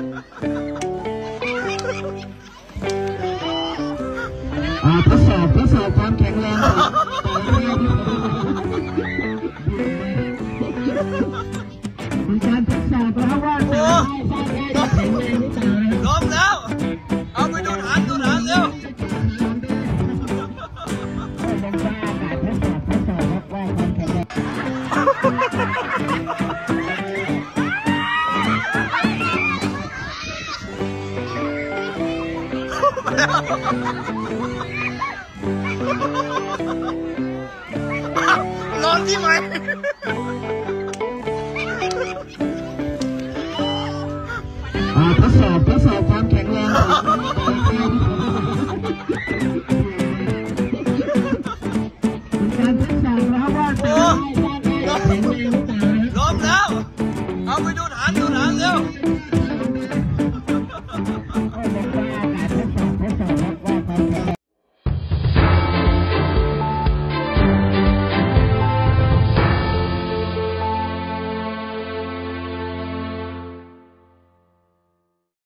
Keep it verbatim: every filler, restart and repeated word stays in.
ทดสอบทดสอบความแข็งแรงมีการทดสอบแล้วว่าจะได้แข็งแรงหรือเปล่าล้มแล้วเอาไปดูฐานดูฐานเร็วนอนที่ไหนทดสอบทดสอบความแข็งแรงมีการทดสอบแล้วว่าจะได้แข็งแรงหรือเปล่าล้มแล้วเอาไปดู